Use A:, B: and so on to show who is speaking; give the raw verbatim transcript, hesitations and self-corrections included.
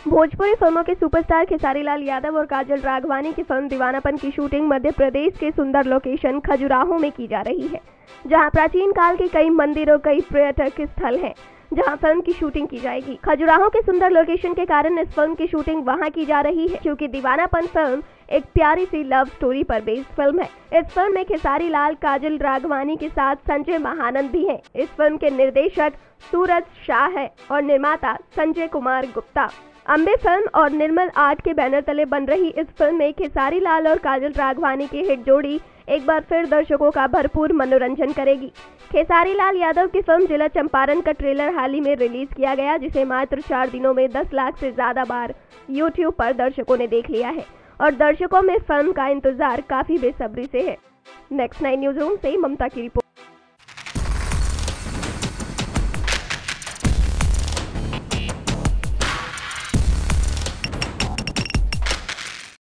A: भोजपुरी फिल्मों के सुपरस्टार खेसारी लाल यादव और काजल राघवानी की फिल्म दीवानापन की शूटिंग मध्य प्रदेश के सुंदर लोकेशन खजुराहो में की जा रही है, जहां प्राचीन काल के कई मंदिर और कई पर्यटक स्थल हैं जहां फिल्म की शूटिंग की जाएगी। खजुराहो के सुंदर लोकेशन के कारण इस फिल्म की शूटिंग वहां की जा रही है, क्योंकि दीवानापन फिल्म एक प्यारी सी लव स्टोरी पर बेस्ड फिल्म है। इस फिल्म में खेसारी लाल, काजल राघवानी के साथ संजय महानंद भी हैं। इस फिल्म के निर्देशक सूरज शाह है और निर्माता संजय कुमार गुप्ता। अम्बे फिल्म और निर्मल आर्ट के बैनर तले बन रही इस फिल्म में खेसारी लाल और काजल राघवानी की हिट जोड़ी एक बार फिर दर्शकों का भरपूर मनोरंजन करेगी। खेसारी लाल यादव की फिल्म जिला चंपारण का ट्रेलर हाल ही में रिलीज किया गया, जिसे मात्र चार दिनों में दस लाख से ज्यादा बार यूट्यूब पर दर्शकों ने देख लिया है और दर्शकों में फिल्म का इंतजार काफी बेसब्री से है। नेक्स्ट नाइन न्यूज रूम से ममता की रिपोर्ट।